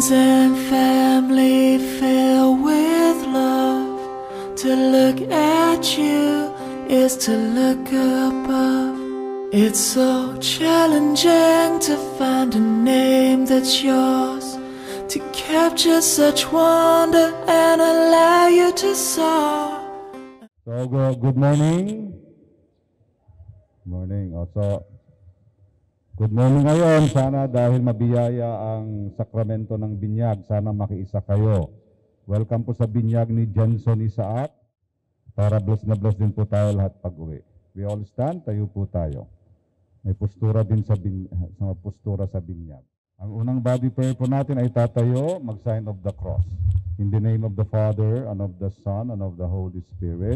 Friends and family filled with love. To look at you is to look above. It's so challenging to find a name that's yours, to capture such wonder and allow you to soar. So, good morning. Morning. So, good morning ngayon. Sana dahil mabiyaya ang sakramento ng binyag, sana makiisa kayo. Welcome po sa binyag ni Johnson Isaac. Para bless na bless din po tayo lahat pag-uwi. We all stand, tayo po tayo. May postura din sa postura sa binyag. Ang unang body prayer po natin ay tatayo, mag-sign of the cross. In the name of the Father, and of the Son, and of the Holy Spirit.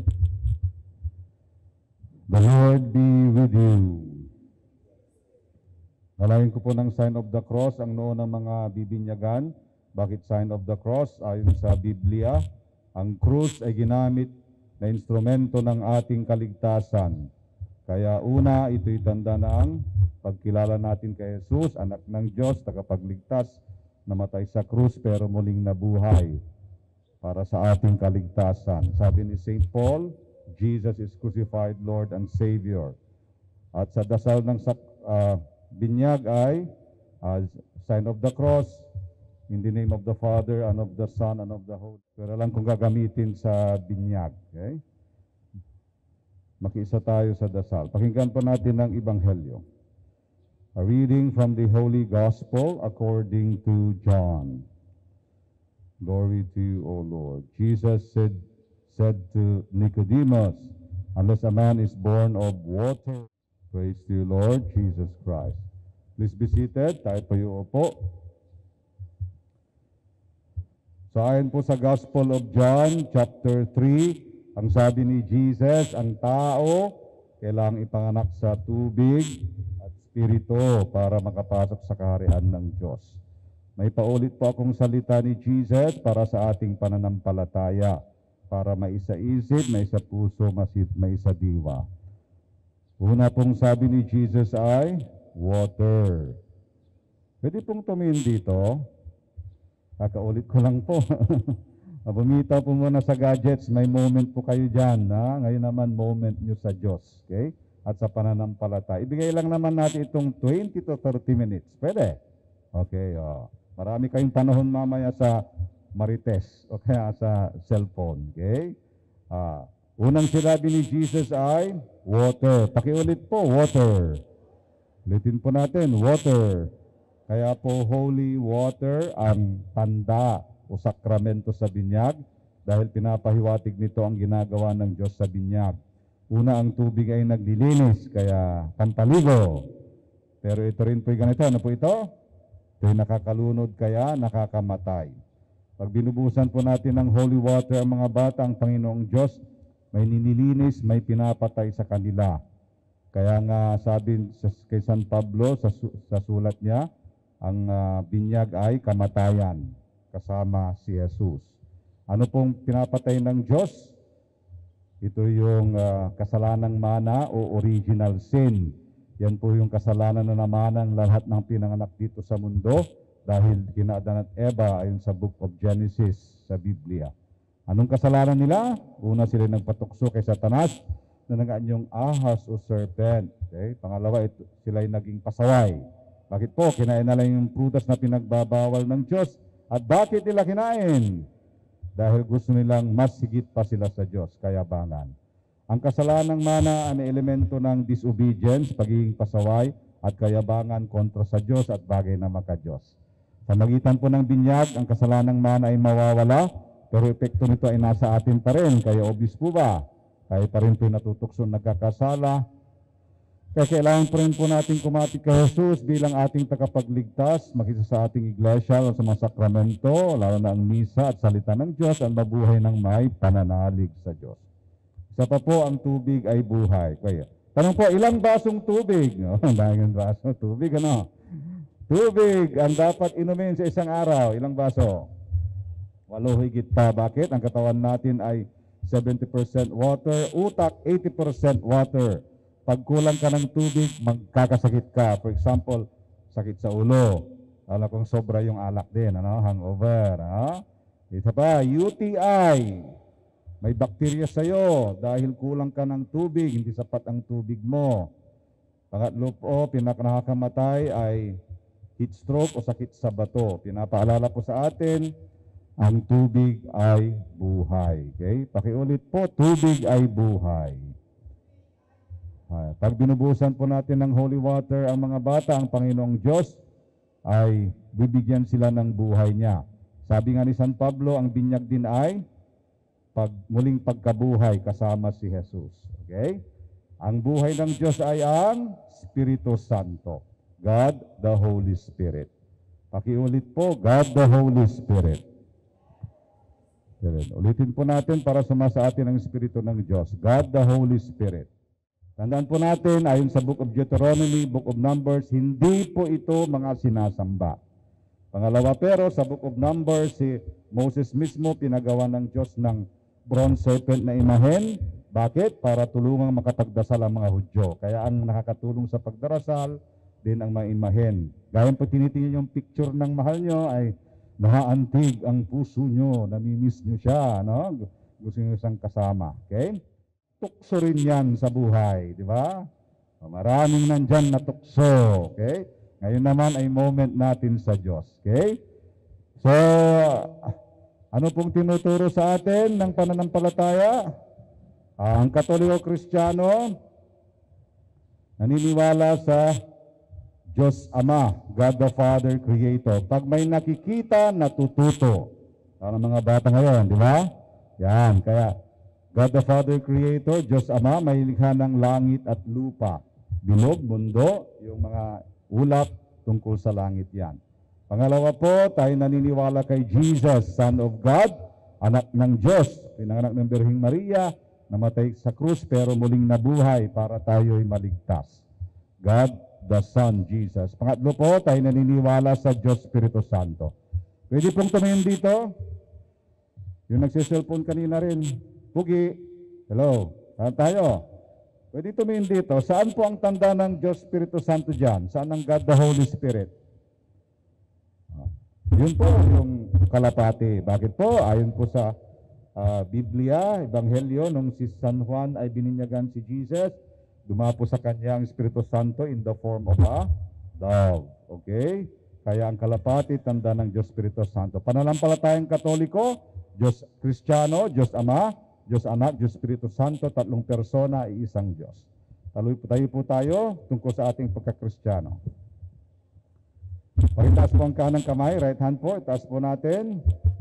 The Lord be with you. Nalayin ko po ng sign of the cross ang noon ng mga bibinyagan. Bakit sign of the cross? Ayon sa Biblia, ang krus ay ginamit na instrumento ng ating kaligtasan. Kaya una, ito'y tanda ng pagkilala natin kay Jesus, anak ng Diyos, tagapagligtas, namatay sa krus pero muling nabuhay para sa ating kaligtasan. Sabi ni St. Paul, Jesus is crucified, Lord and Savior. At sa dasal ng binyag ay sign of the cross, in the name of the Father, and of the Son, and of the Holy Spirit. Pero lang kung gagamitin sa binyag. Okay? Makiisa tayo sa dasal. Pakinggan po natin ang Ebanghelyo. A reading from the Holy Gospel according to John. Glory to you, O Lord. Jesus said to Nicodemus, unless a man is born of water. Praise to you, Lord Jesus Christ. Please be seated. Tayo po yung upo. So ayon po sa Gospel of John, chapter 3, ang sabi ni Jesus, ang tao kailangang ipanganak sa tubig at spirito para makapasok sa kaharian ng Diyos. May paulit po akong salita ni Jesus para sa ating pananampalataya, para maisa isip, maisa puso, maisa diwa. Una pong sabi ni Jesus ay, water. Pwede pong tumingin dito. Kakaulit ko lang po. Bumitaw po muna sa gadgets, may moment po kayo dyan. Ha? Ngayon naman, moment nyo sa Diyos. Okay? At sa pananampalataya. Ibigay lang naman natin itong 20 to 30 minutes. Pwede? Okay. Marami kayong panahon mamaya sa Marites o kaya sa cellphone. Okay? Unang sinabi ni Jesus ay water. Pakiulit po, water. Ulitin po natin, water. Kaya po holy water ang tanda o sakramento sa binyag dahil pinapahiwatig nito ang ginagawa ng Diyos sa binyag. Una, ang tubig ay naglilinis, kaya pampaligo. Pero ito rin po yung ganito. Ano po ito? Ito'y nakakalunod kaya nakakamatay. Pag binubusan po natin ng holy water ang mga bata, ang Panginoong Diyos, may ninilinis, may pinapatay sa kanila. Kaya nga sabi kay San Pablo sa sulat niya, ang binyag ay kamatayan kasama si Jesus. Ano pong pinapatay ng Diyos? Ito yung kasalanang mana o original sin. Yan po yung kasalanan na naman ng lahat ng pinanganak dito sa mundo dahil kina Adan at Eva ayon sa Book of Genesis sa Biblia. Anong kasalanan nila? Una, sila nagpatukso kay Satanas na naganyong ahas o serpent. Okay? Pangalawa, sila ay naging pasaway. Bakit po? Kinain na lang yung prutas na pinagbabawal ng Diyos. At bakit nila kinain? Dahil gusto nilang mas higit pa sila sa Diyos, kayabangan. Ang kasalanang mana ang elemento ng disobedience, pagiging pasaway, at kayabangan kontra sa Diyos at bagay na maka-Diyos. Sa magitan po ng binyag, ang kasalanang mana ay mawawala, pero epekto nito ay nasa atin pa rin. Kaya obvious po ba? Kaya pa rin po natutukso nagkakasala. Kaya kailangan po rin po natin kumapit kay Jesus bilang ating tagapagligtas, makisa sa ating iglesia o sa mga sakramento, lalo na ang misa at salita ng Diyos, ang mabuhay ng may pananalig sa Diyos. Isa pa po, ang tubig ay buhay. Kaya, tanong po, ilang basong tubig? Dahil baso, tubig ano? Tubig ang dapat inumin sa isang araw. Ilang baso? 8 higit pa. Bakit? Ang katawan natin ay 70% water, utak 80% water. Pag kulang ka ng tubig, magkakasakit ka. For example, sakit sa ulo, Alam kong sobra yung alak din, ano? Hangover, ano? Isa pa, UTI. May bakterya sa'yo dahil kulang ka ng tubig, hindi sapat ang tubig mo. Pangatlo po, pinakakamamatay ay heat stroke o sakit sa bato. Pinapaalala po sa atin, ang tubig ay buhay. Okay? Pakiulit po, tubig ay buhay. Pag binubusan po natin ng holy water ang mga bata, ang Panginoong Diyos ay bibigyan sila ng buhay niya. Sabi nga ni San Pablo, ang binyag din ay muling pagkabuhay kasama si Jesus. Okay? Ang buhay ng Diyos ay ang Espiritu Santo. God the Holy Spirit. Pakiulit po, God the Holy Spirit. Ulitin po natin para sumasa atin ang Espiritu ng Diyos. God the Holy Spirit. Tandaan po natin, ayon sa Book of Deuteronomy, Book of Numbers, hindi po ito mga sinasamba. Pangalawa, pero sa Book of Numbers, si Moses mismo pinagawa ng Diyos ng bronze serpent na imahen. Bakit? Para tulungang makapagdasal ang mga Hudyo. Kaya ang nakakatulong sa pagdarasal din ang mga imahen. Gaya po tinitingin yung picture ng mahal nyo ay nahaantig ang puso nyo, namimiss nyo siya, no? Gusto nyo siyang kasama. Okay? Tukso rin yan sa buhay, di ba? Maraming nandyan na tukso, okay? Ngayon naman ay moment natin sa Diyos, okay? So, ano pong tinuturo sa atin ng pananampalataya? Ang Katoliko Kristiyano, naniniwala sa Diyos Ama, God the Father, Creator. Pag may nakikita, natututo. Para mga bata ngayon, di ba? Yan, kaya God the Father Creator, Diyos Ama, may likha ng langit at lupa. Bilog, mundo, yung mga ulap tungkol sa langit yan. Pangalawa po, tayo naniniwala kay Jesus, Son of God, anak ng Diyos, pinanganak ng Birheng Maria, namatay sa krus pero muling nabuhay para tayo'y maligtas. God the Son, Jesus. Pangatlo po, tayo naniniwala sa Diyos Espiritu Santo. Pwede pong tumingin dito? Yung nagsiselfone kanina rin. Pugi, hello, saan tayo? Pwede tumingin dito. Saan po ang tanda ng Diyos Espiritu Santo dyan? Saan ang God the Holy Spirit? Yun po yung kalapati. Bakit po? Ayon po sa Biblia, Ebanghelyo, nung si San Juan ay bininyagan si Jesus, dumapo sa kanya ang Espiritu Santo in the form of a dove. Okay? Kaya ang kalapati, tanda ng Diyos Espiritu Santo. Pananampalatayang Katoliko, Diyos Kristiyano, Diyos Ama, Diyos Anak, Diyos Espiritu Santo, tatlong persona, isang Diyos. Tayo po tayo tungkol sa ating pagkakristiyano. Pakitaas po ang kanang kamay, right hand po, itaas po natin.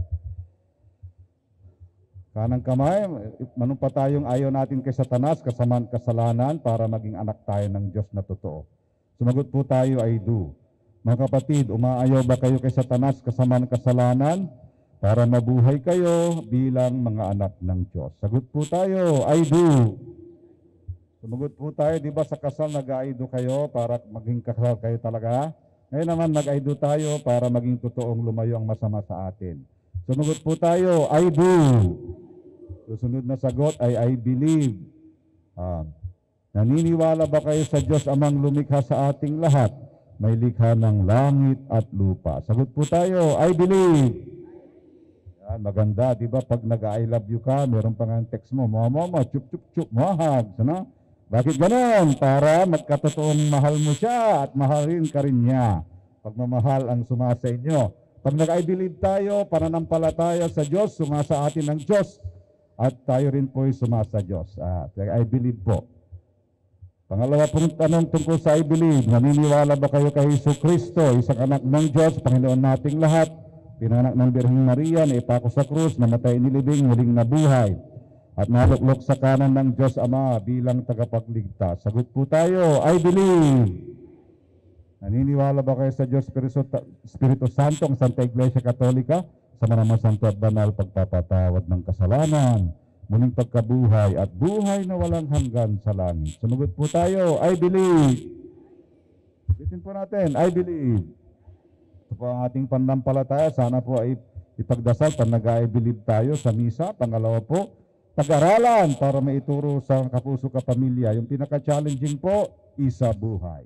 Kanang kamay, manumpa tayong ayaw natin kay Satanas, kasamaan kasalanan, para maging anak tayo ng Diyos na totoo. Sumagot po tayo, I do. Mga kapatid, umaayaw ba kayo kay Satanas, kasamaan kasalanan, para mabuhay kayo bilang mga anak ng Diyos? Sagot po tayo, I do. Sumagot po tayo, di ba sa kasal nag-I do kayo para maging kasal kayo talaga? Ngayon naman nag-I do tayo para maging totoong lumayo ang masama sa atin. Sumagot po tayo, I do. Susunod na sagot ay I believe. Naniniwala ba kayo sa Diyos Amang lumikha sa ating lahat? May likha ng langit at lupa. Sagot po tayo, I believe. Yan, maganda, di ba? Pag nag-I love you ka, meron pa nga text mo, mama, chup, chup, chup, mahag. Ano? Bakit ganon? Para magkatotoong mahal mo siya at mahalin ka rin niya. Pagmamahal ang sumasa inyo. Pag nag-I believe tayo, pananampalataya sa Diyos, sumasa atin ng Diyos. At tayo rin po ay sumasa Diyos. I believe po. Pangalawa pong tanong tungkol sa I believe, naniniwala ba kayo kay Jesucristo, isang anak ng Diyos, Panginoon nating lahat, pinanganak ng Birheng Maria, na ipako sa krus, namatay nilibing, muling nabuhay, at naluklok sa kanan ng Diyos Ama bilang tagapagligtas? Sagot po tayo, I believe. Naniniwala ba kayo sa Diyos Espiritu Santo, ang Santa Iglesia Katolika, sa mga santo at banal, pagpapatawad ng kasalanan, muling pagkabuhay, at buhay na walang hanggan sa langit? Sumagot po tayo, I believe. Bitin po natin, I believe. Ito po ang ating pananampalataya. Sana po ay ipagdasal pag nag-I believe tayo sa misa. Pangalawa po, pag-aralan para maituro sa kapuso kapamilya. Yung pinaka-challenging po, isa buhay.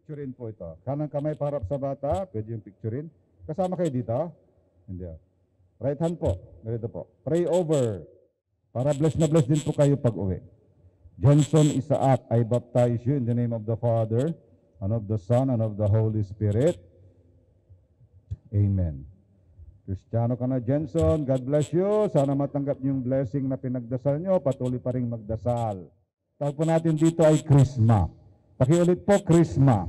picturein po ito. Kanang kamay para sa bata, pwede yung picturein. Kasama kayo dito? Hindi. Right hand po. Ganito po. Pray over. Para bless na bless din po kayo pag uwi. Johnson Isaac, I baptize you in the name of the Father, and of the Son, and of the Holy Spirit. Amen. Kristiyano ka na, Jenson. God bless you. Sana matanggap niyo yung blessing na pinagdasal nyo. Patuloy pa rin magdasal. Tawag po natin dito ay Krisma. Pakiulit po, Krisma.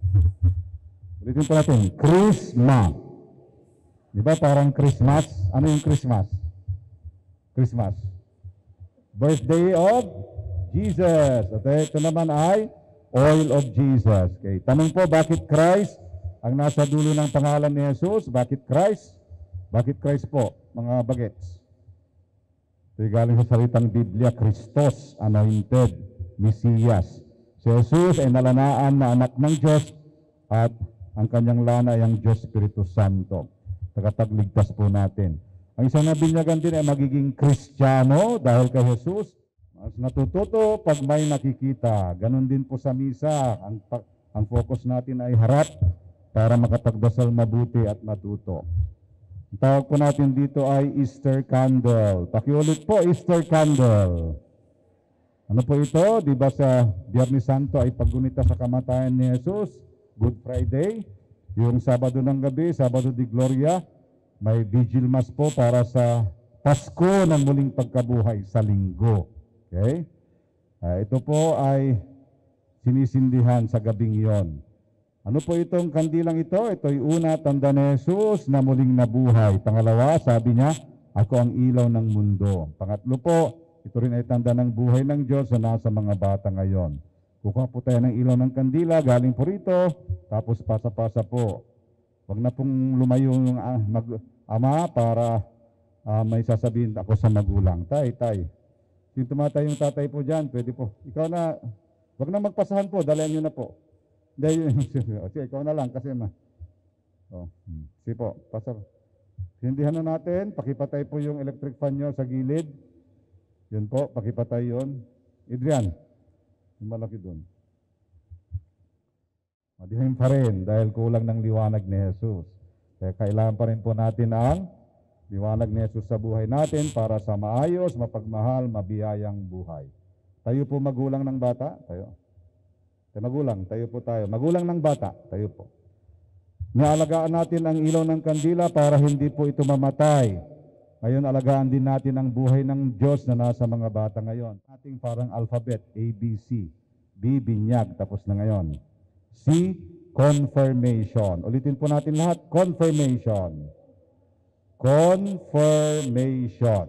Ulitin po natin, Krisma. Di ba parang Christmas? Ano yung Christmas? Christmas. Birthday of Jesus. Okay, ito naman ay Oil of Jesus. Okay, tanong po, bakit Christ ang nasa dulo ng pangalan ni Jesus? Bakit Christ? Bakit Christ po, mga bagets? Ito galing sa salitang Biblia, Christos, anointed, Mesias. Si Jesus ay nalanaan na anak ng Diyos at ang kanyang lana ay ang Diyos Espiritu Santo. Tagapagligtas po natin. Ang isang nabinyagan din ay magiging Kristiyano dahil kay Jesus. Mas natututo pag may nakikita. Ganon din po sa misa. Ang focus natin ay harap para makapagdasal mabuti at matuto. Ang tawag po natin dito ay Easter candle. Pakiulit po, Easter candle. Ano po ito? Di ba sa Biyernes Santo ay paggunita sa kamatayan ni Jesus? Good Friday. Yung Sabado ng gabi, Sabado de Gloria, may vigil mass po para sa Pasko ng muling pagkabuhay sa linggo. Okay? Ito po ay sinisindihan sa gabing iyon. Ano po itong kandilang ito? Ito'y una, tanda ni Jesus na muling nabuhay. Pangalawa, sabi niya, ako ang ilaw ng mundo. Pangatlo po, ito rin ay tanda ng buhay ng Diyos na nasa mga bata ngayon. Kukuha po tayo ng ilaw ng kandila, galing po rito, tapos pasa-pasa po. Huwag na pong lumayo yung ama para may sasabihin ako sa magulang. Tay. Yung tumatay yung tatay po dyan, pwede po. Ikaw na, huwag na magpasahan po, dalayan nyo na po. Sige, ikaw na lang kasi sige po, pasar. Hindihan na natin, pakipatay po yung electric fan nyo sa gilid. Yun po, pakipatay yun. Adrian, yung malaki doon. Madilim pa rin dahil kulang ng liwanag ni Jesus. Kaya kailangan pa rin po natin ang liwanag ni Jesus sa buhay natin para sa maayos, mapagmahal, mabiyayang buhay. Tayo po magulang ng bata, tayo. Magulang, tayo po tayo. Magulang ng bata, tayo po. Nialagaan natin ang ilaw ng kandila para hindi po ito mamatay. Ngayon, alagaan din natin ang buhay ng Diyos na nasa mga bata ngayon. Ating parang alphabet, A, B, C. B, binyag, tapos na ngayon. C, confirmation. Ulitin po natin lahat, confirmation. Confirmation.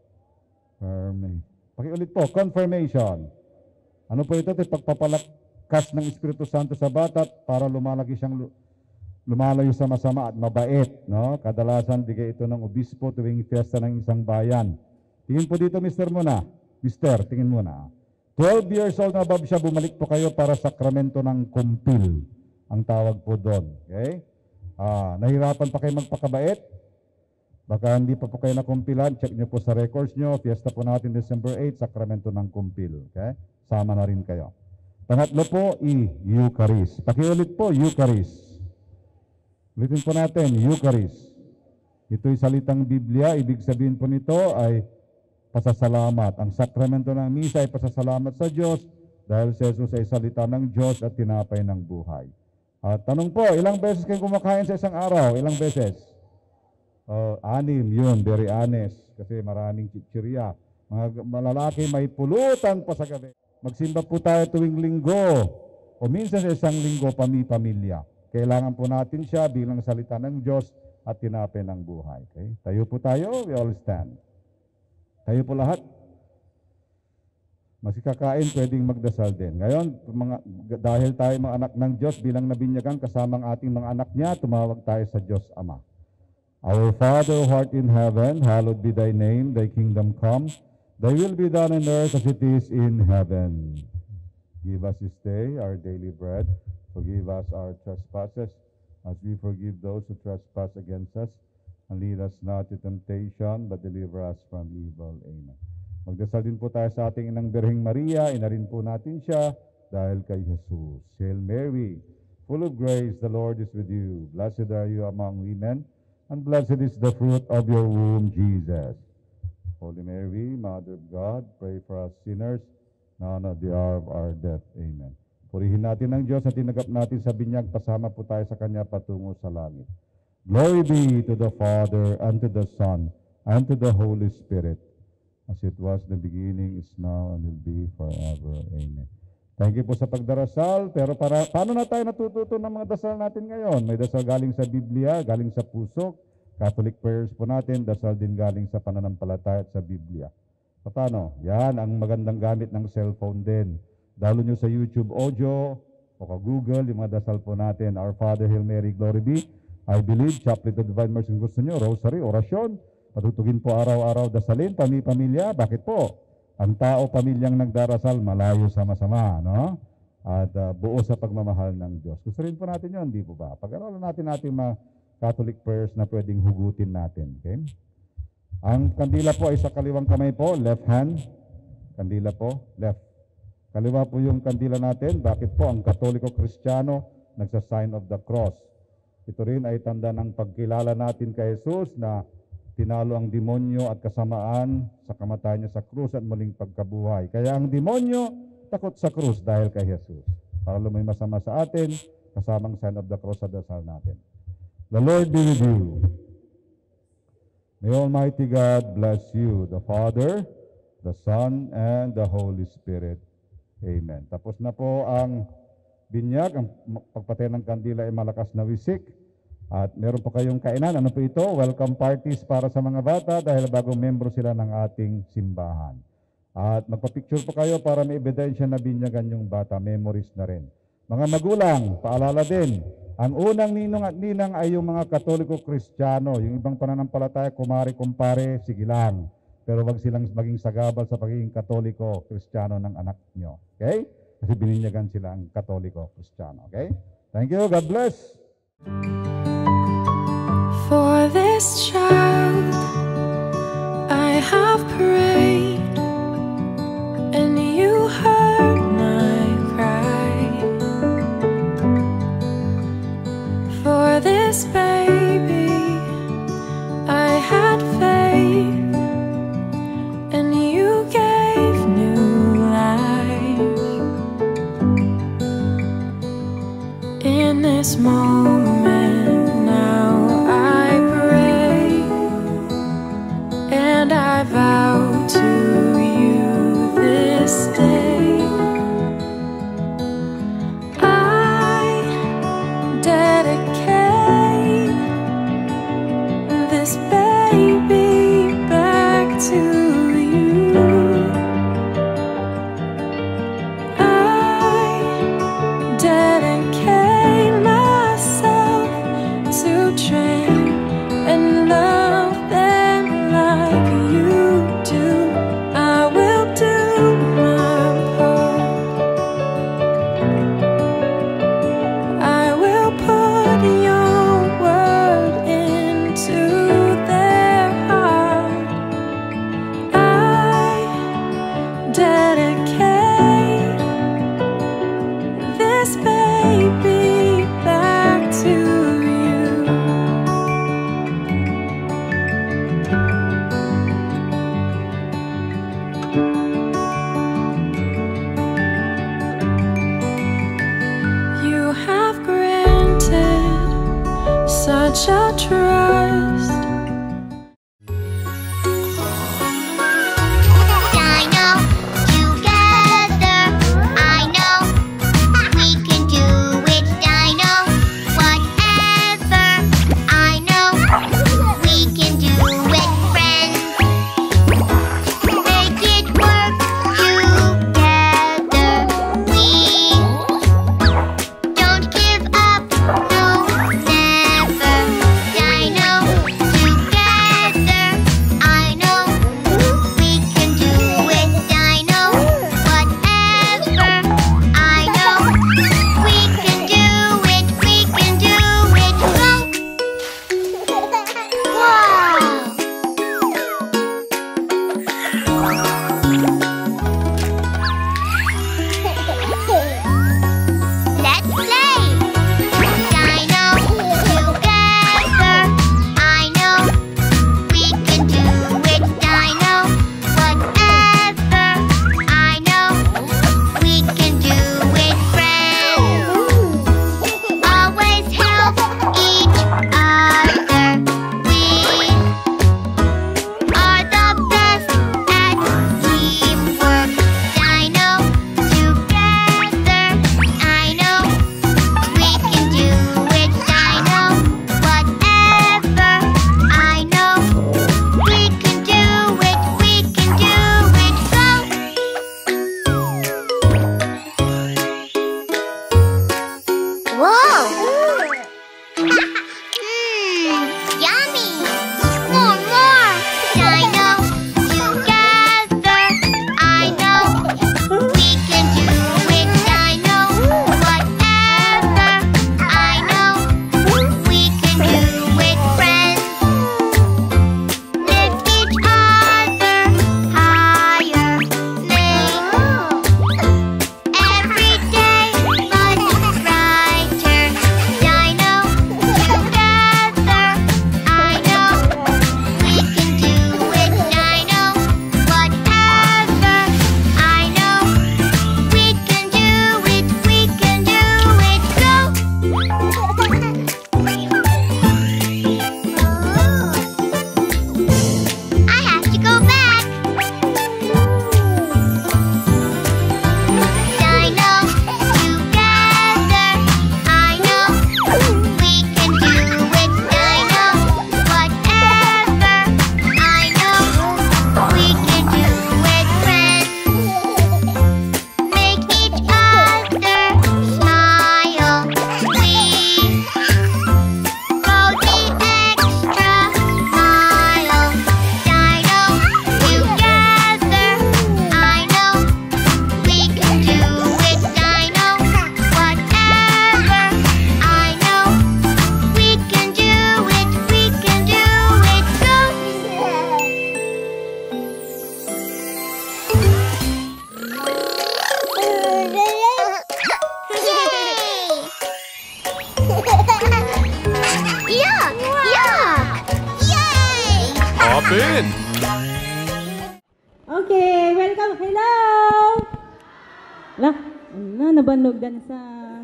Pakiulit po, confirmation. Ano po ito? Pagpapalakas ng Espiritu Santo sa bata para lumalayo sa masama at mabait. No? Kadalasan, bigay ito ng obispo tuwing fiesta ng isang bayan. Tingin po dito, Mr. muna. Mister, tingin muna. 12 years old na above siya, bumalik po kayo para sakramento ng kumpil. Ang tawag po doon. Okay? Nahirapan pa kayo magpakabait? Baka hindi pa po kayo nakumpilan, check nyo po sa records nyo. Fiesta po natin December 8, sakramento ng kumpil. Okay? Sama na rin kayo. Pangatlo po, Eucharist. Pakiulit po, Eucharist. Ulitin po natin, Eucharist. Ito'y salitang Biblia, ibig sabihin po nito ay pasasalamat. Ang sakramento ng misa ay pasasalamat sa Diyos dahil si Jesus ay salita ng Diyos at tinapay ng buhay. At tanong po, ilang beses kayo kumakain sa isang araw? Ilang beses? 6, yun, very honest. Kasi maraming chichirya. Mga malalaki may pulutan pa sa gabi. Magsimba po tayo tuwing linggo o minsan sa isang linggo pamilya. Kailangan po natin siya bilang salita ng Diyos at tinapay ng buhay. Okay? Tayo po tayo, we all stand. Tayo po lahat. Masikakain, pwedeng magdasal din. Ngayon, dahil tayo mga anak ng Diyos, bilang nabinyagan kasama ang ating mga anak niya, tumawag tayo sa Diyos Ama. Our Father who art in heaven, hallowed be thy name, thy kingdom come, thy will be done on earth as it is in heaven. Give us this day our daily bread. Forgive us our trespasses, as we forgive those who trespass against us. And lead us not to temptation, but deliver us from evil. Amen. Magdasal din po tayo sa ating Inang Birheng Maria. Inarin po natin siya dahil kay Jesus. Hail Mary, full of grace, the Lord is with you. Blessed are you among women, and blessed is the fruit of your womb, Jesus. Holy Mary, Mother of God, pray for us sinners, now and at the hour of our death. Amen. Purihin natin ang Diyos at tinagap natin sa binyag, pasama po tayo sa Kanya patungo sa langit. Glory be to the Father, and to the Son, and to the Holy Spirit, as it was in the beginning, is now, and will be forever. Amen. Thank you po sa pagdarasal. Pero paano na tayo natututo ng mga dasal natin ngayon? May dasal galing sa Biblia, galing sa puso. Catholic prayers po natin, dasal din galing sa pananampalataya at sa Biblia. Paano? Yan ang magandang gamit ng cellphone din. Dalo nyo sa YouTube audio o ka-Google, yung mga dasal po natin. Our Father, Hail Mary, Glory be. I believe, Chaplet of Divine Mercy, kung gusto nyo, rosary, orasyon. Patutugin po araw-araw, dasalin, pamilya. Bakit po? Ang tao, pamilyang nagdarasal, malayo sama-sama, no? At buo sa pagmamahal ng Diyos. Gusto rin po natin yun, di po ba? Pag-aralan natin mga Catholic prayers na pwedeng hugutin natin, okay? Ang kandila po ay sa kaliwang kamay po, left hand. Kandila po, left. Kaliwa po yung kandila natin. Bakit po? Ang Katoliko Kristiyano nagsa-sign of the cross. Ito rin ay tanda ng pagkilala natin kay Jesus na tinalo ang demonyo at kasamaan sa kamatayan niya sa krus at muling pagkabuhay. Kaya ang demonyo takot sa krus dahil kay Jesus. Para lumay masama sa atin, kasamang sign of the cross sa dasal natin. The Lord be with you. May Almighty God bless you, the Father, the Son, and the Holy Spirit. Amen. Tapos na po ang binyag. Ang pagpatay ng kandila ay malakas na wisik. At meron po kayong kainan. Ano po ito? Welcome parties para sa mga bata dahil bagong membro sila ng ating simbahan. At magpa-picture po kayo para may ebidensya na binyagan yung bata. Memories na rin. Mga magulang, paalala din. Ang unang ninong at ninang ay yung mga Katoliko Kristiyano. Yung ibang pananampalataya, kumare-kumpare, sige lang. Pero wag silang maging sagabal sa pagiging Katoliko Kristiyano ng anak nyo. Okay? Kasi bininyagan sila ang Katoliko Kristiyano. Okay? Thank you. God bless. For this child I have prayed, and you heard my cry. For this baby I had faith, and you gave new life. In this moment now I pray, and I vow Alvin! Okay, welcome. Hello! Nabanugdan sa...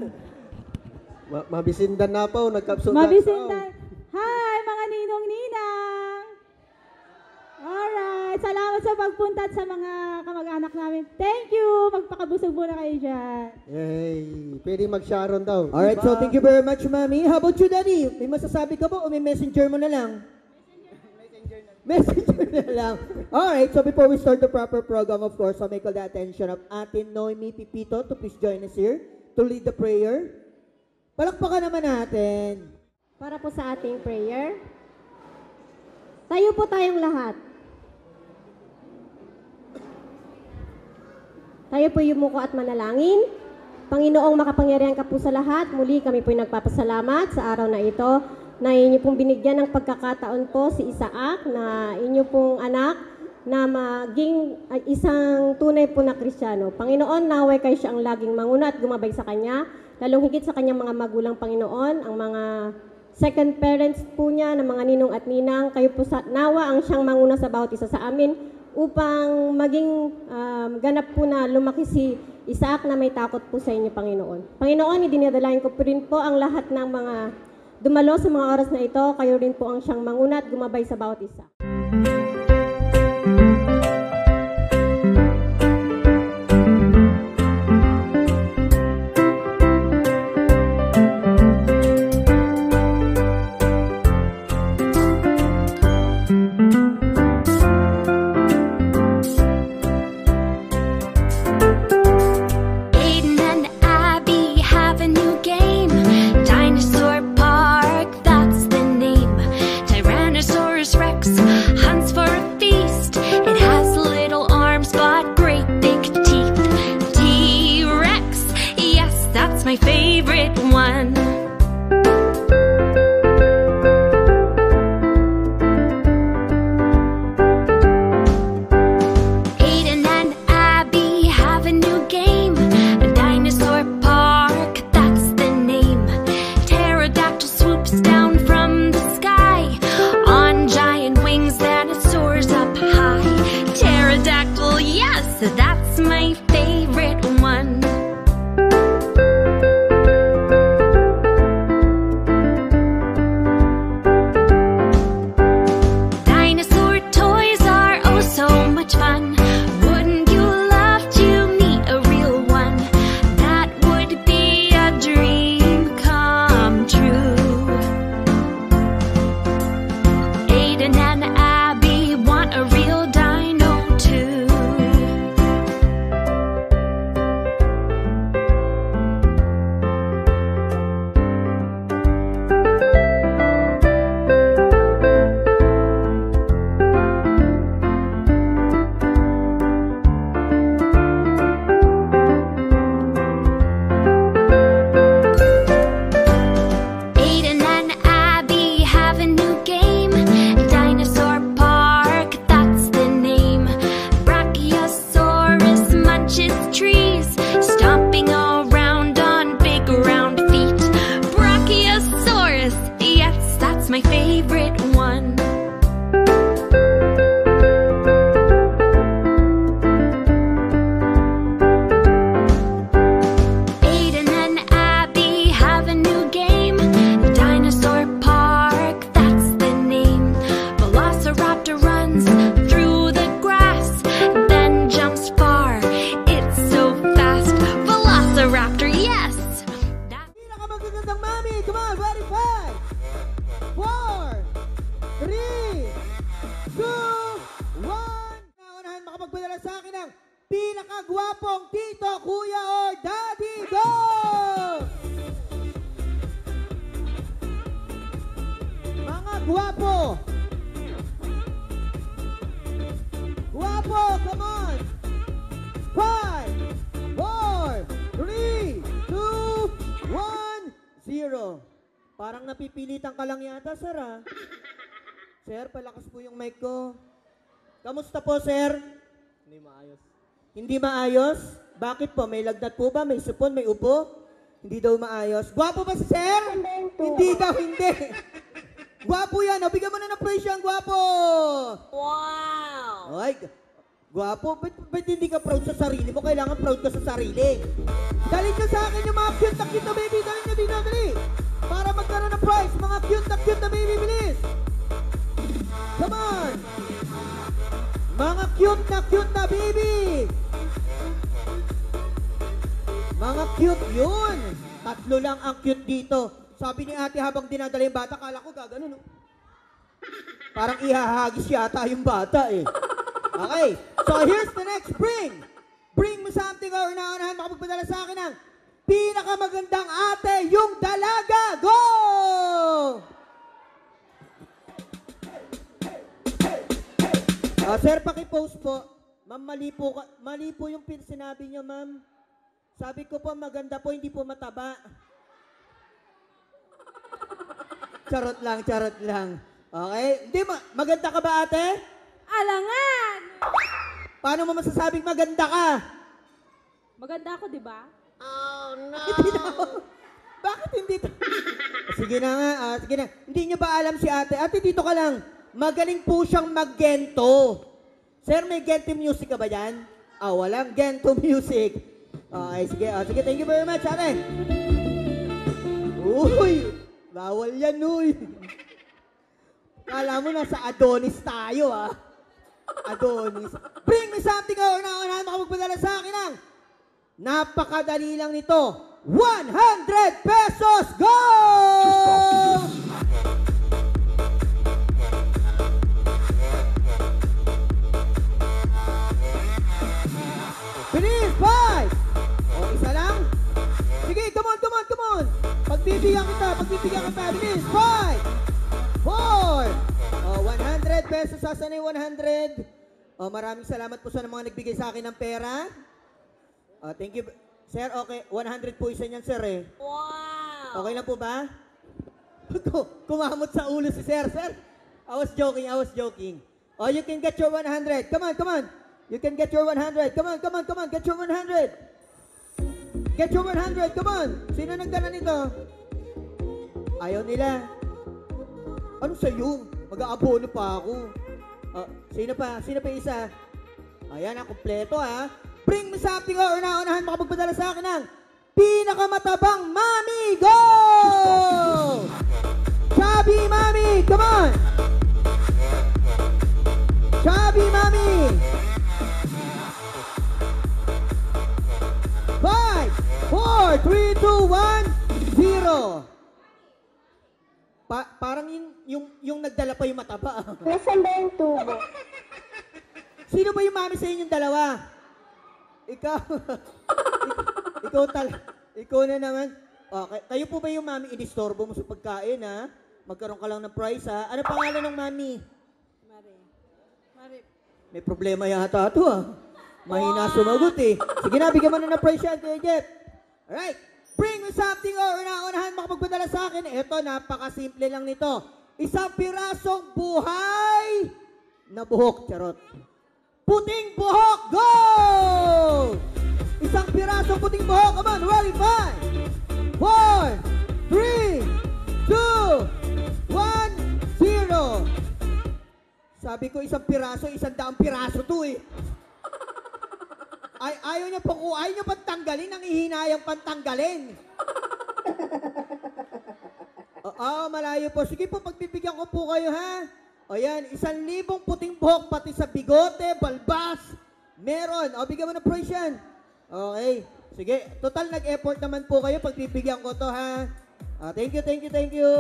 Mabisindan na po, nagkapsugat. Mabisindan. Hi, mga ninong-ninang! Alright, salamat sa pagpunta at sa mga kamag-anak namin. Thank you! Magpakabusog muna kayo dyan. Yay! Pwede mag-sharon daw. Alright, so thank you very much, Mami. How about you, Daddy? May masasabi ka ba o may messenger mo na lang? Messenger na lang. Alright, so before we start the proper program, of course, I'll make all the attention of Atin Noemi Pipito to please join us here to lead the prayer. Palakpakan naman natin. Para po sa ating prayer, tayo po tayong lahat. Tayo po yumuko at manalangin. Panginoong makapangyarihan ka po sa lahat, muli kami po nagpapasalamat sa araw na ito na inyo pong binigyan ng pagkakataon po si Isaac na inyo pong anak na maging isang tunay po na Kristiyano. Panginoon, naway kayo siya ang laging manguna at gumabay sa kanya, lalong higit sa kanyang mga magulang, Panginoon, ang mga second parents po niya, ng mga ninong at ninang, kayo po sa nawa ang siyang manguna sa bawat isa sa amin upang maging ganap po na lumaki si Isaac na may takot po sa inyo, Panginoon. Panginoon, idinadalain ko po rin po ang lahat ng mga dumalo sa mga oras na ito, kayo rin po ang siyang manguna at gumabay sa bawat isa. My favorite one. Aiden and Abby have a new game, a dinosaur park, that's the name. Pterodactyl swoops down from the sky on giant wings, then it soars up high. Pterodactyl, yes, that's my favorite one. My favorite one. Aiden and Abby have a new game, Dinosaur Park, that's the name. Velociraptor runs through the grass, then jumps far, it's so fast. Velociraptor, yes! Pinakamagagandang Mami, come on, ready, 5, 4, 3, 2, 1. Naunahan makapagpadala sa akin ng pinakagwapong tito, kuya, or daddy. Go! Mga gwapo. Gwapo, come on. 5, 4, 3, 2, 1, 0. Parang napipilitan ka lang yata, sir, ha? Sir, palakas po yung mic ko. Kamusta po, sir? Hindi maayos. Hindi maayos? Bakit po? May lagnat po ba? May supon? May upo? Hindi daw maayos. Gwapo ba si sir? Hindi daw, hindi. Gwapo yan. O, bigyan mo na ng praise yan, gwapo. Wow. Ay, gwapo. Ba't hindi ka proud sa sarili mo? Kailangan proud ka sa sarili. Dalhin nyo sa akin yung mga cute na baby. Dalhin nyo dito, dali. Para magkaroon ng prize. Mga cute na baby, bilis. Come on. Mga cute na baby. Mga cute yun. 3 lang ang cute dito. Sabi ni ate habang dinadala yung bata, kala ko gagano, no? Parang ihahagis yata yung bata eh. Okay, so here's the next bring. Bring me something or naunahan makapagpadala sa akin ng pinakamagandang ate, yung dalaga. Go! Sir, pakipost po. Ma'am, mali po yung sinabi niyo, ma'am. Sabi ko po, maganda po, hindi po mataba. Charot lang. Okay? Hindi, maganda ka ba, ate? Alangan! Paano mo masasabing maganda ka? Maganda ako, di ba? Hindi na ako. Bakit hindi? Sige na nga, sige na. Hindi niyo ba alam si ate? Ate, dito ka lang. Magaling po siyang mag-gento. Sir, may gento music ka ba dyan? Walang gento music. Okay, sige. Sige, thank you very much, ate. Uy, bawal yan, uy. Kala mo nasa Adonis tayo, Adonis. Bring me something or naunahan makapagpadala sa akin ng napakadali lang nito. 100 pesos! Go! Bilis! 5! O, isa lang? Sige, come on! Pagbibigyan kita. Bilis! 5! 4! 100 pesos. Saan yung 100? Maraming salamat po sa mga nagbigay sa akin ng pera. Thank you. Sir, okay. 100 po isa niyan, sir eh. Wow! Okay lang po ba? Kumamot sa ulo si sir. Sir, I was joking. Oh, you can get your 100. Come on. You can get your 100. Come on. Get your 100. Get your 100. Come on. Sino nagdala nito? Ayaw nila. Ano sa'yo? Mag-aabono pa ako. Sino pa isa? Ayan, kompleto Bring me something or naunahan makapagpadala sa akin ng pinakamatabang mami. Go! Chubby mami, come on! Chubby mami! 5, 4, 3, 2, 1, 0. Parang yung nagdala pa yung mataba. Nasaan ba yung tubo? Sino ba yung mami sa inyong dalawa? Ikaw. Ikaw na naman. Okay. Kayo po ba yung mami inistorbo mo sa pagkain, Magkaroon ka lang ng prize, Ano pangalan ng mami? Mari. May problema yata ito, Mahina sumagot, Sige na, bigyan mo na ng prize yan, Kuya Jeff. Alright. Bring me something or naunahan makapagpadala sa akin. Ito, napakasimple lang nito. Isang pirasong buhay na buhok. Charot. Puting buhok. Go! Isang pirasong puting buhok. Come on, ready? 5, 4, 3, 2, 1, 0. Sabi ko isang piraso, 100 piraso to ayaw niya pantanggalin, ang ihinayang pantanggalin. Malayo po. Sige po, pagbibigyan ko po kayo, O yan, 1,000 puting buhok, pati sa bigote, balbas, meron. Bigyan mo na price yan. Okay. Sige, total nag-effort naman po kayo, pagbibigyan ko to, Thank you.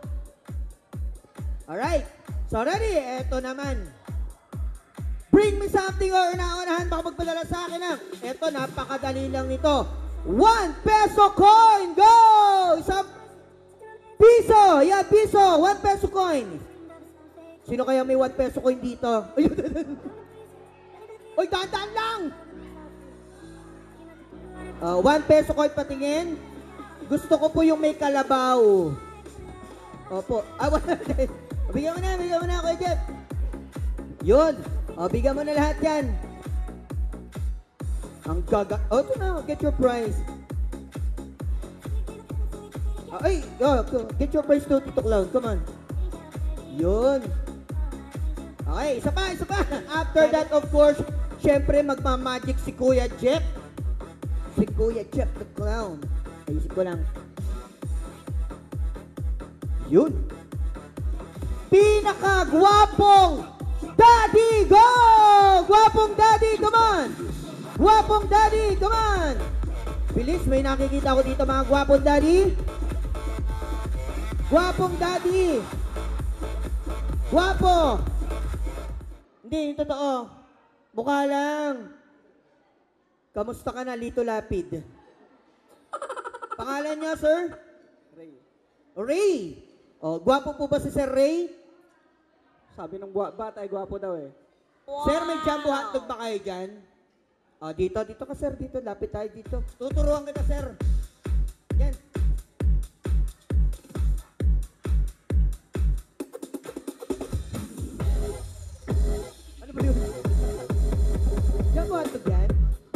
Alright. So ready? Eto naman. Bring me something or naunahan baka magpadala sa akin Eto, napakadali lang nito. 1 peso coin! Go! Isang piso! Yeah, piso! 1 peso coin. Sino kaya may 1 peso coin dito? Uy, dahan-dahan lang! 1 peso coin patingin. Gusto ko po yung may kalabaw. Opo. Bigyan mo na, Kuya Jeff. Yun. Bigyan mo na lahat yan. Ang gaga... ito na. Get your prize. Get your prize to Tito Clown. Come on. Yun. Okay, isa pa, isa pa. After that, of course, syempre magmamagic si Kuya Jeff. Si Kuya Jeff the Clown. Ayusin ko lang. Yun. Pinaka-gwapong Daddy, go! Gwapong Daddy, come on! Gwapong Daddy, come on! Bilis, may nakikita ko dito mga gwapong Daddy. Gwapong Daddy. Gwapo. Hindi, yung totoo. Mukha lang. Kamusta ka na, Lito Lapid? Pangalan niya, sir? Ray. Ray. Oh, gwapo po ba si Sir Ray? Sabi ng bata ay gwapo daw eh. Sir, may jumbo hotdog ba kayo dyan? Oh, dito ka, sir. Dito, lapit tayo dito. Tuturuan kita, sir. Yan. Ano ba yun? Jumbo hotdog yan?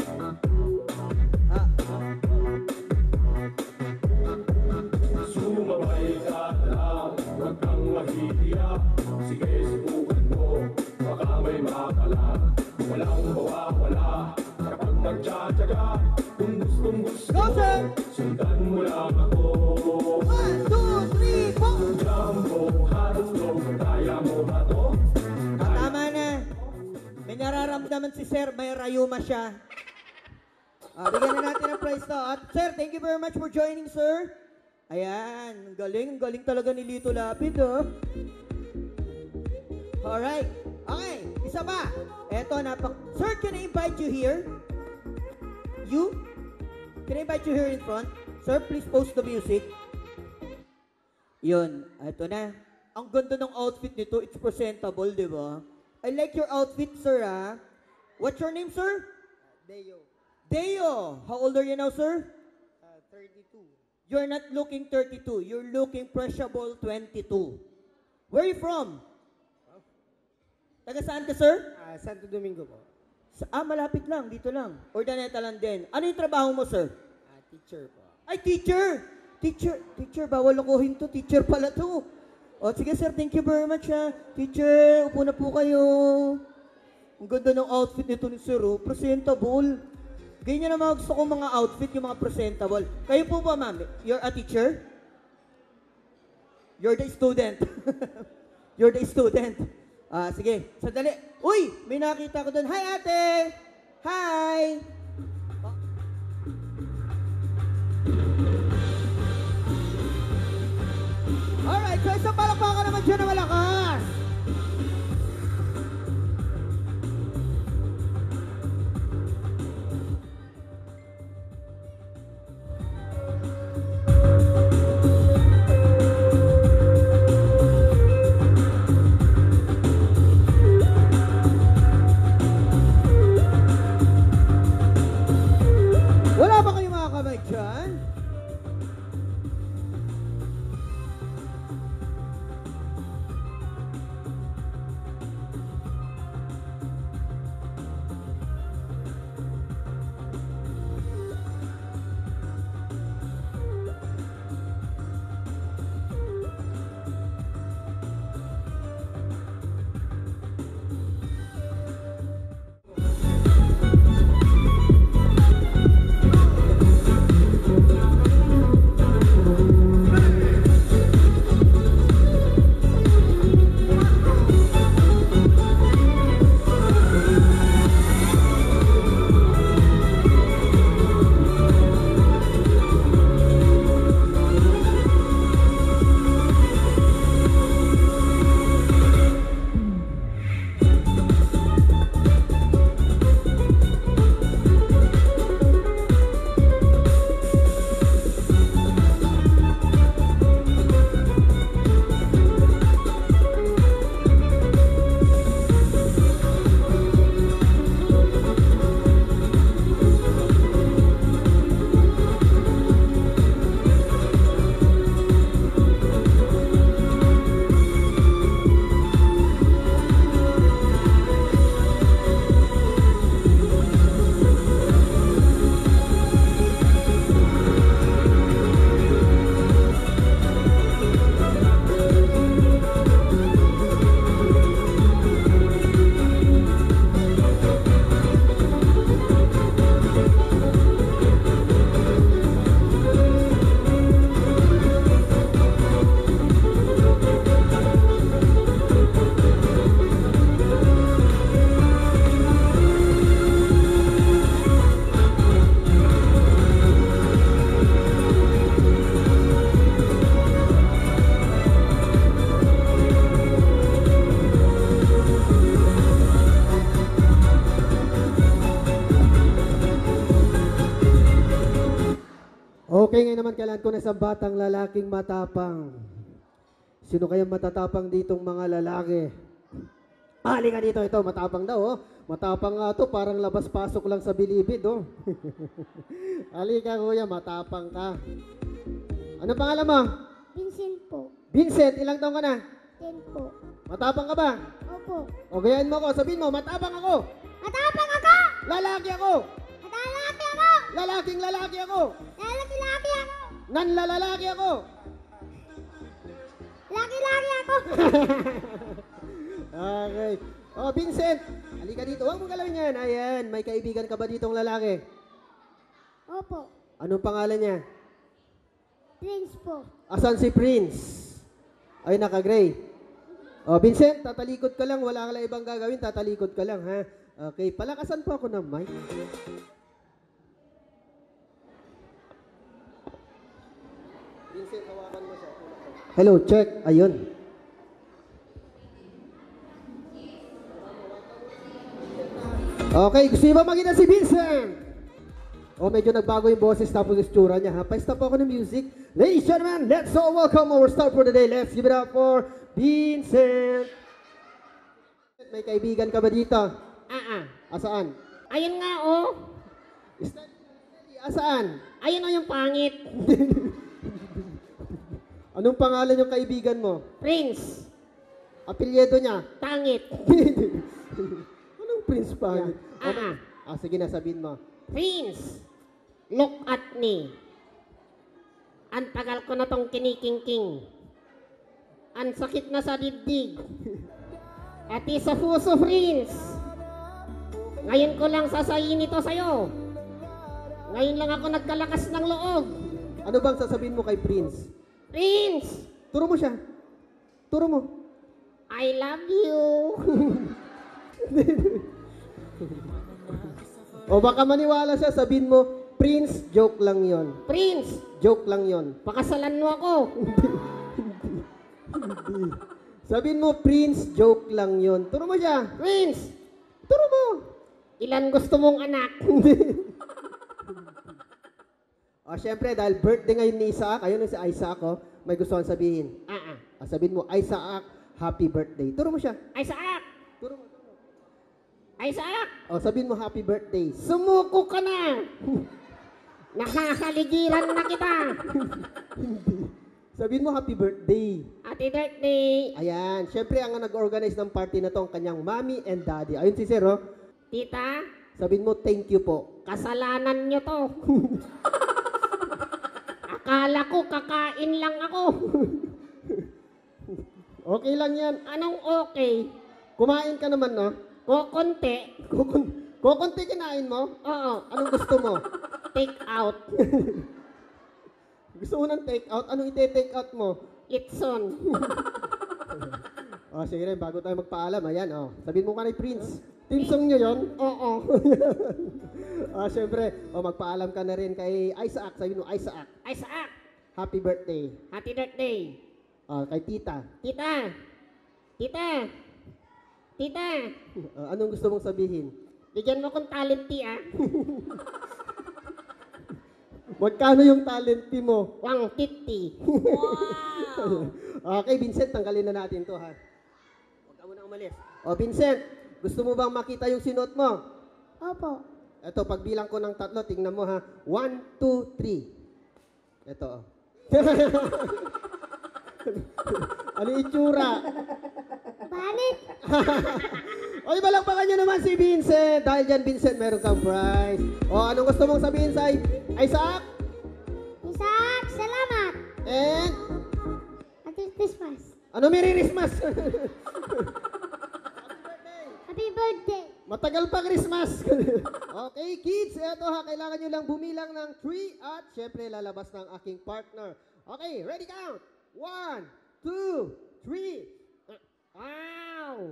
Sumabay ka lang, huwag kang mahihiyap. Sige, subukan mo, baka may makala. Walang mawawala, kapag nagtsatsaga. Kung gustong gusto Go, sir! sundan mo lang ako. 1, 2, 3, 4! Jumbo, hotdog, kaya mo ba to? Tama na. May nararamdaman si sir, may rayuma siya. Bigyan na natin ang prize to. At sir, thank you very much for joining, sir. Ayan, ang galing talaga ni Lito Lapid, oh. Alright. Okay, isa pa. Eto, Sir, can I invite you here? You? Can I invite you here in front? Sir, please post the music. Yun, eto na. Ang ganda ng outfit nito, it's presentable, di ba? I like your outfit, sir, ah. What's your name, sir? Deo, Deo. How old are you now, sir? 32. You're not looking 32. You're looking presentable 22. Where are you from? Taga saan ka, sir? Santo Domingo po. Malapit lang. Dito lang. Ordaneta lang din. Ano yung trabaho mo, sir? Teacher po. Ay, teacher! Teacher, bawal lokohin to. Teacher pala to. O, sige, sir. Thank you very much, ha. Teacher, upo na po kayo. Ang ganda ng outfit nito ni sir, oh. Presentable. Ganyan na mga gusto kong mga outfit, yung mga presentable. Kayo po ba, ma'am? You're a teacher? You're the student. You're the student. Sige, sandali. Uy, may nakita ko doon. Hi, ate! Hi! Alright, so isang palakpakan naman dyan na malakas. Wala ba kayong mga kamay dyan? Okay, ngayon naman kailangan ko na isang batang lalaking matapang. Sino kaya matatapang ditong mga lalaki? Halika dito, ito, matapang daw, oh. Matapang nga to, parang labas-pasok lang sa bilibid, oh. Halika, kuya, matapang ka. Ano pangalan mo? Vincent po. Vincent, ilang taong ka na? 10 po. Matapang ka ba? Opo. O, gayahin mo ako, sabihin mo, matapang ako. Matapang ako! Lalaki ako. Matalaki ako! Lalaking lalaki ako. Lalaki-laki ako! Nanlalalaki ako. Laki-laki ako! Okay. Oh, Vincent, halika dito. Huwag mo galawin yan. Ayan, may kaibigan ka ba ditong lalaki? Opo. Anong pangalan niya? Prince po. Asan si Prince? Ay, naka-gray. Oh, Vincent, tatalikod ka lang. Wala ka lang ibang gagawin. Tatalikod ka lang, ha? Okay, palakasan po ako ng mic. Vincent, hawakan mo siya. Hello, check. Ayun. Okay, gusto niyo ba makita si Vincent? Oh, medyo nagbago yung boses tapos itsura niya, ha? Pa-stop ako ng music. Ladies and gentlemen, let's all welcome our star for the day. Let's give it up for Vincent. May kaibigan ka ba dito? Asaan? Ayun nga, oh. Asaan? Ayun oh yung pangit. Anong pangalan yung kaibigan mo? Prince. Apelyido niya? Pangit. Anong Prince pangit? Sige na, sabihin mo. Prince, look at me. Ang tagal ko na tong kinikingking. Ang sakit na sa dibdib. Pati sa puso, Prince. Ngayon ko lang sasayin ito sa'yo. Ngayon lang ako nagkalakas ng loob. Ano bang sasabihin mo kay Prince? Prince! Turo mo siya. Turo mo. I love you. O baka maniwala siya, sabihin mo, Prince, joke lang yon. Prince! Joke lang yon. Pakasalan mo ako. Sabihin mo, Prince, joke lang yon. Turo mo siya. Prince! Turo mo. Ilan gusto mong anak? O syempre, dahil birthday ngayon ni Isaac, ayun si Isaac, oh, may gusto kang sabihin. Sabihin mo, Isaac, happy birthday. Turo mo siya. Isaac! Turo mo. Isaac! O sabihin mo, happy birthday. Sumuko ka na! Nakakaligiran na kita! Sabihin mo, happy birthday. Happy birthday! Ayan. Syempre, ang nag-organize ng party na to, ang kanyang mommy and daddy. Ayun si Sir, oh. Tita, Sabihin mo, thank you po. kasalanan nyo to. Akala ko kakain lang ako. Okay lang yan. Anong okay? Kumain ka naman, no? Kukunti. Kukunti kinain mo? Oo. Anong gusto mo? Take out. Gusto mo ng take out? Anong ite-take out mo? Litson. Sige rin, bago tayo magpaalam, ayan, sabihin mo ka kay Prince. Team song nyo yun? Oo. Siyempre, magpaalam ka na rin kay Isaac. Sabihin mo, Isaac, Isaac, happy birthday. happy birthday. Kay Tita. Tita. Tita. Tita. Anong gusto mong sabihin? Bigyan mo kong talent ah. Magkano yung talent fee mo? 150. Wow! Okay, Vincent, tanggalin na natin to, ha? Huwag ka muna umalis. Vincent, gusto mo bang makita yung sinuot mo? Opo. Ito, pagbilang ko ng 3, tingnan mo, ha? 1, 2, 3. Ito, Ano itsura? Banit. Oy, balakpakan nyo naman si Vincent. Dahil dyan, Vincent, meron kang prize. Anong gusto mong sabihin sa Isaac? Isaac, salamat. And? Happy Christmas. Ano Merry Christmas? Happy birthday. Matagal pa Christmas. Okay, kids, eto ha, kailangan nyo lang bumilang ng 3 at syempre lalabas ng aking partner. Okay, ready, count. 1, 2, 3. Wow!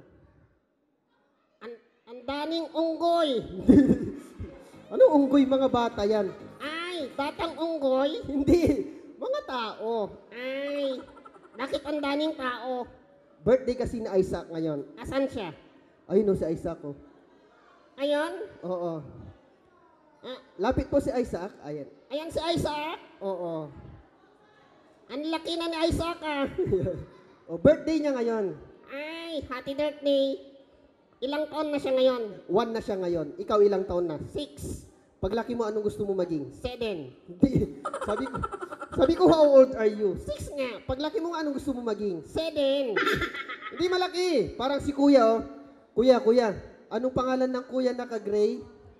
Ang daming unggoy. Anong unggoy mga bata yan? Ay, batang unggoy? Hindi, mga tao. Ay, bakit ang daming tao? Birthday kasi ni Isaac ngayon. Asan siya? Ayun o si Isaac, oh. Ayun? Oo. Lapit po si Isaac. Ayan. Ayan si Isaac. Oo. Ang laki na ni Isaac ah. O, birthday niya ngayon. Ay, happy birthday. Ilang taon na siya ngayon? 1 na siya ngayon. Ikaw ilang taon na? 6, Paglaki mo, anong gusto mo maging? 7. Hindi. Sabi ko, how old are you? 6 nga. Paglaki mo, anong gusto mo maging? 7. Hindi malaki. Parang si kuya, oh. Kuya. Anong pangalan ng kuya naka-gray?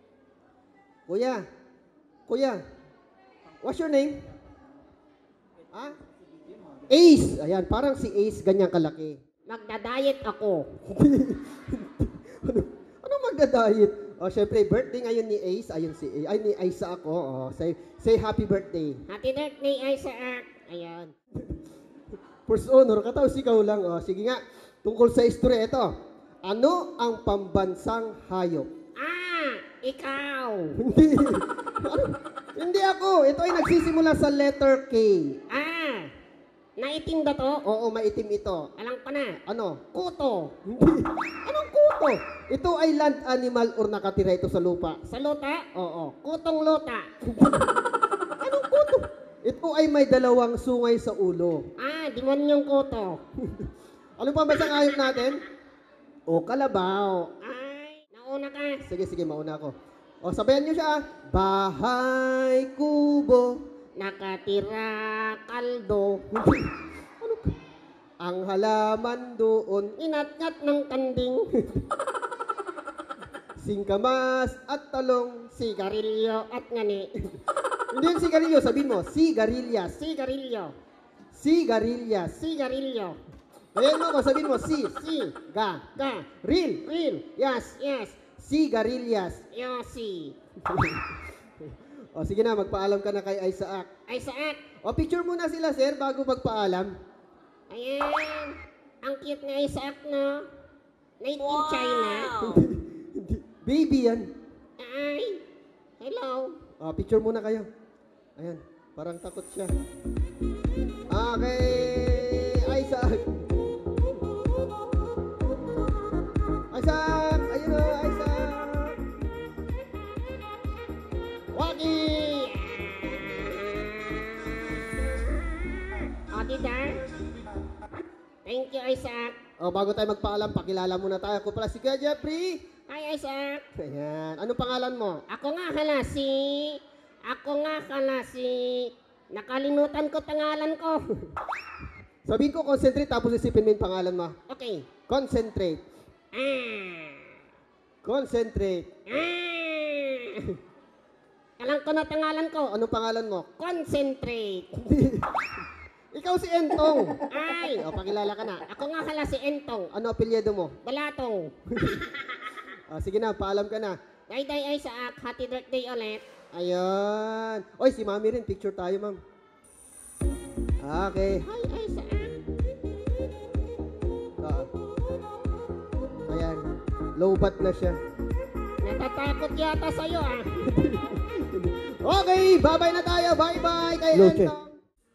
Kuya. What's your name? Ha? Ace. Ayan, parang si Ace, ganyan kalaki. Magda-diet ako. Ano magda-diet? O, syempre, birthday ngayon ni Ace. Ayun si Ace. Ay, ni Isaac ako. Oh, say happy birthday. Happy birthday, Isaac. Ayan. First honor, katapos ikaw lang. O, sige nga, tungkol sa istorya ito. Ano ang pambansang hayop? Ikaw. Hindi ako. Ito ay nagsisimula sa letter K. Naitim ba to? Oo, maitim ito. Alam ko na. Ano? Kuto. Hindi. Anong kuto? Ito ay land animal or nakatira ito sa lupa? Sa luta? Oo. Kutong luta. Anong kuto? Ito ay may dalawang sungay sa ulo. Demonyong kuto. Ano pa ba sa hayop natin? O, kalabaw. Nauna ka. Sige, mauna ako. O, sabayan niyo siya. Bahay kubo. Nakatira kaldo. Ano ka? Ang halaman doon. Inatngat ng kanding. Singkamas at talong. Sigarilyo at ngani. Hindi yung sigarilyo, sabihin mo, sigarilyas. Sigarilyo. Ayan mo, sabihin mo, Ga. Real. Yes. Sigarilyas. Yosi. O sige na, magpaalam ka na kay Isaac. Isaac. O picture muna sila, sir, bago magpaalam. Ayan. Ang cute na Isaac, no? Made in China. Baby yan. Ay. Hello. O, picture muna kayo. Ayan, parang takot siya. Okay, Isaac. Ayun o, Isaac. Wagi. There. Thank you, Isaac. O, bago tayo magpaalam, pakilala muna tayo. Ako pala si Kuya Jeffrey. Hi, Isaac. Ayan. Anong pangalan mo? Ako nga kala si... Nakalimutan ko pangalan ko. Sabihin ko concentrate tapos isipin mo yung pangalan mo. Okay. Concentrate. Concentrate. Alam ko na pangalan ko. Anong pangalan mo? Concentrate. Ikaw si Entong. Ay, pakilala ka na. Ako nga kala si Entong. Ano apelyido mo? Balatong. Sige na, paalam ka na. Day Isaac, happy birthday ulit. Ayan. Oy, si Mami rin. Picture tayo, ma'am. Okay. Hi, Isaac. Ayan. Low bat na siya. Natatakot yata sa'yo, Okay, bye-bye na tayo. Bye-bye kay Luce. Entong.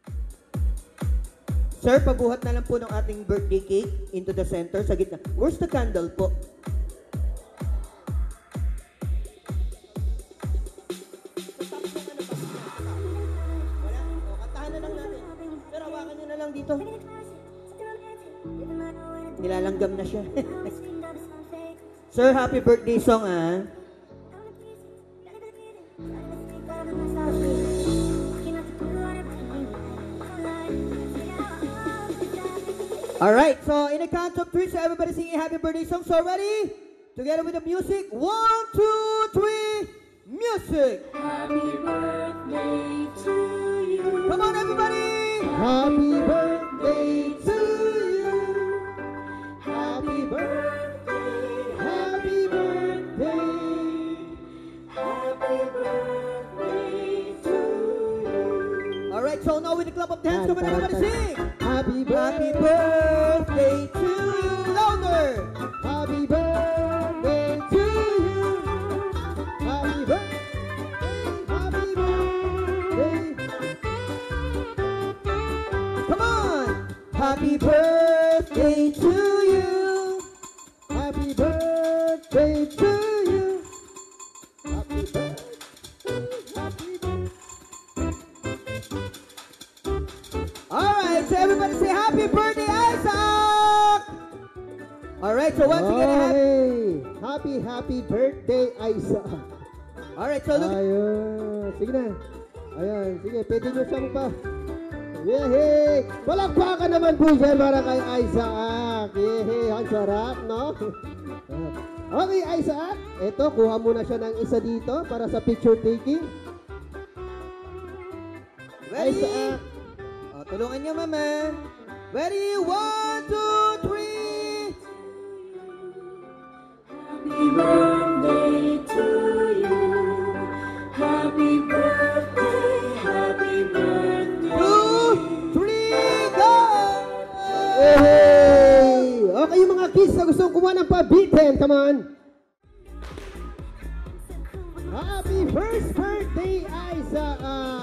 Sir, pabuhat na lang po ng ating birthday cake into the center sa gitna. Where's the candle po? Wala? O, kantahan na lang natin. Sir, hawakan nyo na lang dito. Nilalanggam na siya. Sir, happy birthday song, Alright, so in a count of 3, so everybody singing happy birthday song. So ready? Together with the music. 1, 2, 3, music! Happy birthday to you. Come on, everybody! Happy birthday to you. Happy birthday. Happy birthday. Happy birthday to you. Alright, so now with the clap of the hands, come on, everybody sing! Happy Happy birthday. birthday to you! Louder! Happy birthday to you. Happy birthday. Happy birthday. Come on! Happy birthday to you! Happy birthday to you. Happy birthday. Alright, so once again, Happy birthday, Isaac. Alright, so look. Ayun. Sige na. Ayan, sige. Pwede nyo siyang pa. Yehey! Palakpakan naman po dyan para kay Isaac. Yehey! Ang sarap, no? Okay, Isaac. Ito, kuha muna siya ng isa dito para sa picture taking. Ready? Isaac. Tulungan niyo, mama. Ready? 1, 2, 3. Happy birthday to you. Happy birthday, happy birthday. 2, 3, go! Yehey! Okay, yung mga kids na gustong kumuha ng pabitin, come on. Happy first birthday, Isaac!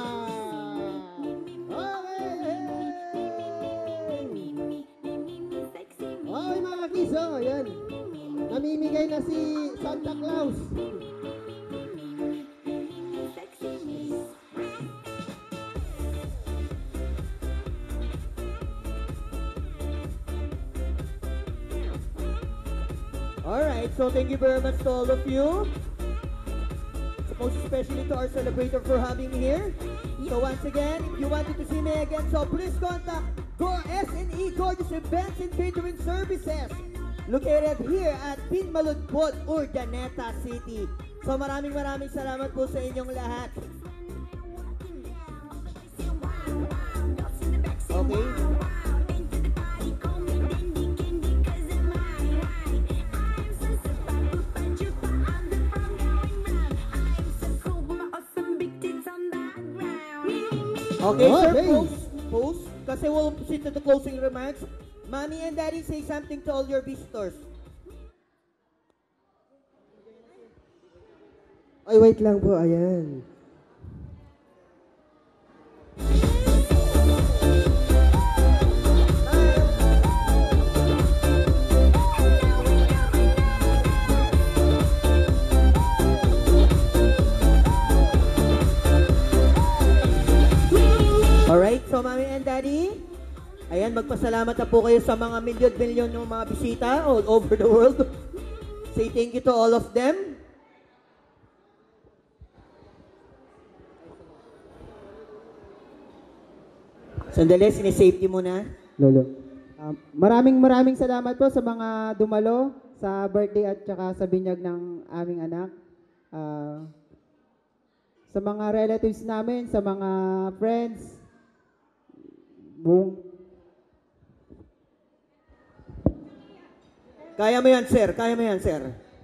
Okay, mga kids, oh, ayan. Namimigay na si Santa Claus. Alright, so thank you very much to all of you. Most especially to our celebrator for having me here. So once again, if you wanted to see me again, so please contact S&E Gorgeous Events and Catering Services located here at Pinmaludpod, Urdaneta City. So maraming salamat po sa inyong lahat. Okay. Okay, sir, pose. Kasi we'll proceed to the closing remarks. Mommy and Daddy, say something to all your visitors. Ay, wait lang po, ayan. Alright, so Mommy and Daddy, ayan, magpasalamat na po kayo sa mga milyon-milyon ng mga bisita all over the world. Say thank you to all of them. Sandali, sinisafety muna. Lolo. Maraming salamat po sa mga dumalo sa birthday at saka sa binyag ng aming anak. Sa mga relatives namin, sa mga friends, Kaya mo yan, sir. Kaya mo yan, sir.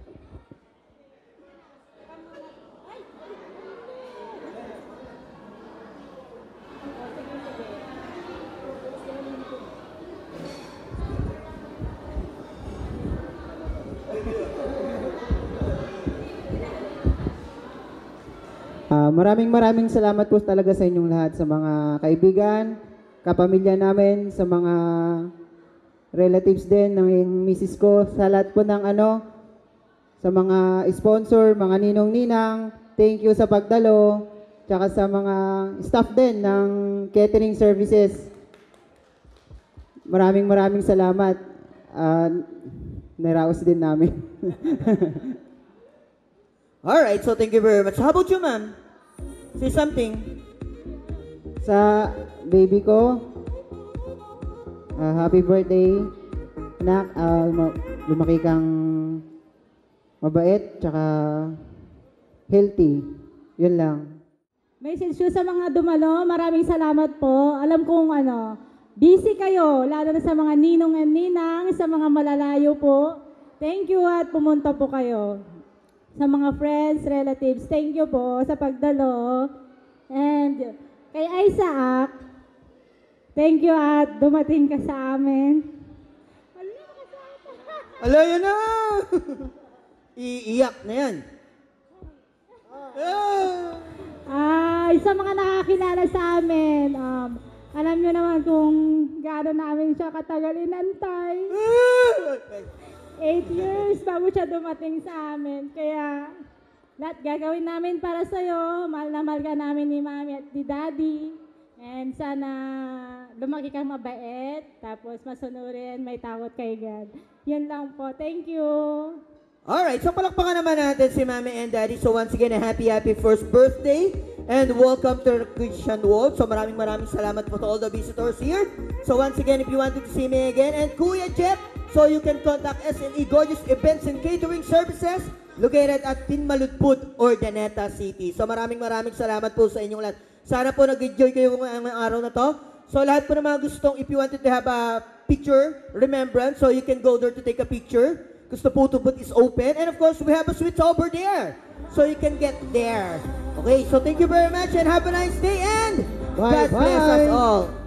Maraming salamat po talaga sa inyong lahat, sa mga kaibigan, kapamilya namin, sa mga relatives din ng misis ko, sa lahat po ng sa mga sponsor, mga ninong-ninang, thank you sa pagdalo, tsaka sa mga staff din ng catering services. Maraming salamat. Naraos din namin. Alright, so thank you very much. How about you, ma'am? Say something. Sa baby ko, happy birthday, anak. Lumaki kang mabait, tsaka healthy. Yun lang. Message ko sa mga dumalo, maraming salamat po. Alam kong busy kayo, lalo na sa mga ninong and ninang, sa mga malalayo po. Thank you at pumunta po kayo. Sa mga friends, relatives, thank you po sa pagdalo. And kay Isaac, thank you at dumating ka sa amin. Ala, yan na! Iiyak na yan. Sa mga nakakilala sa amin, alam nyo naman kung gaano namin siya katagal inantay. 8 years bago siya dumating sa amin. Kaya lahat gagawin namin para sa'yo. Mahal na mahal ka namin ni Mami at ni Daddy. And sana lumaki kang mabait. Tapos masunurin, may takot kay God. Yan lang po. Thank you. Alright, so palakpakan naman natin si Mami and Daddy. So once again, a happy first birthday and welcome to Christian World. So maraming salamat po to all the visitors here. So once again, if you wanted to see me again and Kuya Jeff, so you can contact SNE Gorgeous Events and Catering Services located at Tinmaludpud, Urdaneta City. So maraming salamat po sa inyong lahat. Sana po nag-enjoy kayo ngayong araw na to. So lahat po ng mga gustong, if you wanted to have a picture, remembrance, so you can go there to take a picture. Because the photo booth is open. And of course, we have a switch over there. So you can get there. Okay, so thank you very much and have a nice day and God bless us all.